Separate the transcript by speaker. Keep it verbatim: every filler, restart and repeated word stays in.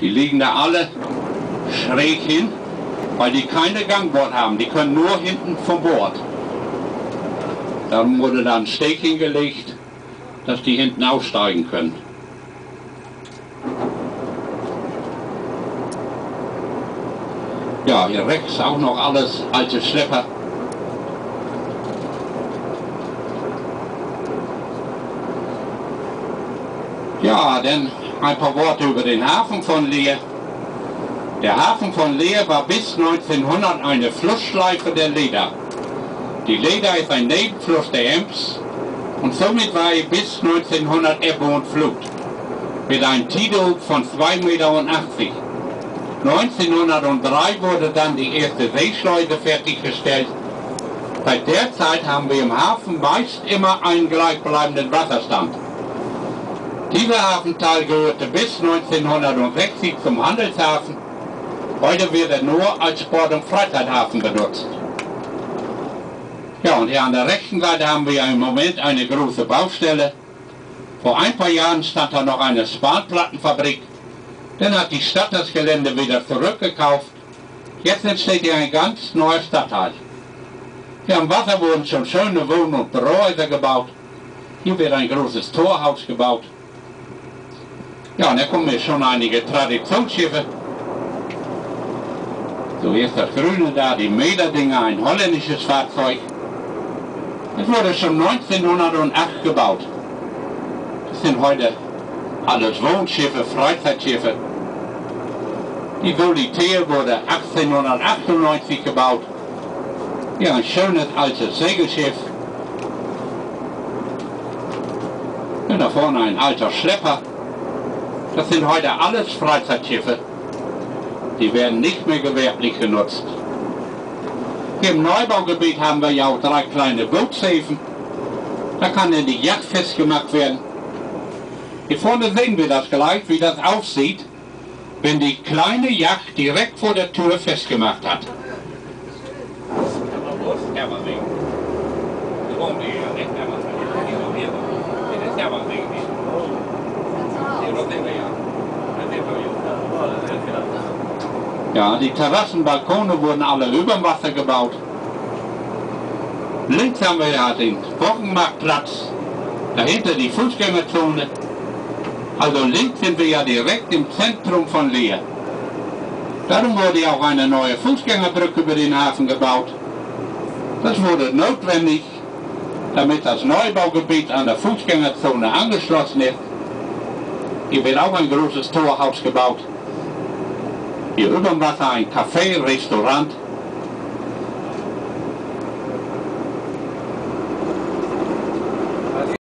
Speaker 1: Die liegen da alle schräg hin, weil die keine Gangbord haben. Die können nur hinten vom Bord. Darum wurde da ein Steg hingelegt, dass die hinten aussteigen können. Ja, hier rechts auch noch alles alte Schlepper. Ja, dann ein paar Worte über den Hafen von Leer. Der Hafen von Leer war bis neunzehnhundert eine Flussschleife der Leda. Die Leda ist ein Nebenfluss der Ems und somit war er bis neunzehnhundert Ebbe und Flut mit einem Tidal von zwei Meter achtzig. neunzehnhundertdrei wurde dann die erste Seeschleuse fertiggestellt. Seit der Zeit haben wir im Hafen meist immer einen gleichbleibenden Wasserstand. Dieser Hafenteil gehörte bis neunzehnhundertsechzig zum Handelshafen. Heute wird er nur als Sport- und Freizeithafen benutzt. Ja, und hier an der rechten Seite haben wir im Moment eine große Baustelle. Vor ein paar Jahren stand da noch eine Spanplattenfabrik. Dann hat die Stadt das Gelände wieder zurückgekauft. Jetzt entsteht hier ein ganz neuer Stadtteil. Hier am Wasser wurden schon schöne Wohn- und Bürohäuser gebaut. Hier wird ein großes Torhaus gebaut. Ja, und da kommen hier schon einige Traditionsschiffe. So, hier ist das Grüne da, die Mederdinger, ein holländisches Fahrzeug. Es wurde schon neunzehnhundertacht gebaut. Das sind heute alles Wohnschiffe, Freizeitschiffe. Die Solitaire wurde achtzehnhundertachtundneunzig gebaut. Ja, ein schönes altes Segelschiff. Und da vorne ein alter Schlepper. Das sind heute alles Freizeitschiffe. Die werden nicht mehr gewerblich genutzt. Hier im Neubaugebiet haben wir ja auch drei kleine Bootshäfen. Da kann dann die Yacht festgemacht werden. Hier vorne sehen wir das gleich, wie das aussieht, wenn die kleine Yacht direkt vor der Tür festgemacht hat. Ja, die Terrassenbalkone wurden alle über dem Wasser gebaut. Links haben wir ja den Wochenmarktplatz, dahinter die Fußgängerzone. Also links sind wir ja direkt im Zentrum von Leer. Darum wurde ja auch eine neue Fußgängerbrücke über den Hafen gebaut. Das wurde notwendig, damit das Neubaugebiet an der Fußgängerzone angeschlossen ist. Hier wird auch ein großes Torhaus gebaut. Hier über dem Wasser ein Café, Restaurant.